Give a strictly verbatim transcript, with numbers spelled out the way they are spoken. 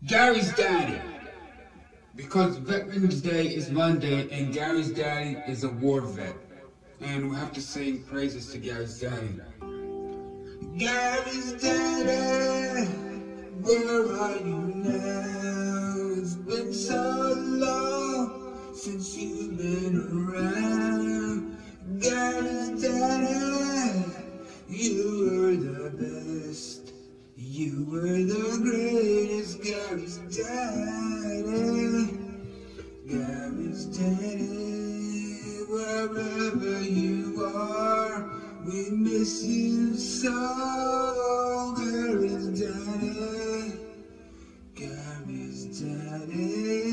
Gary's daddy. Because Veterans Day is Monday and Gary's daddy is a war vet. And we have to sing praises to Gary's daddy. Gary's daddy, where are you now? It's been so long since you've been around. Gary's daddy, you were the best. You were the greatest. Gary's daddy, Gary's daddy, wherever you are, we miss you so. Gary's daddy, Gary's daddy.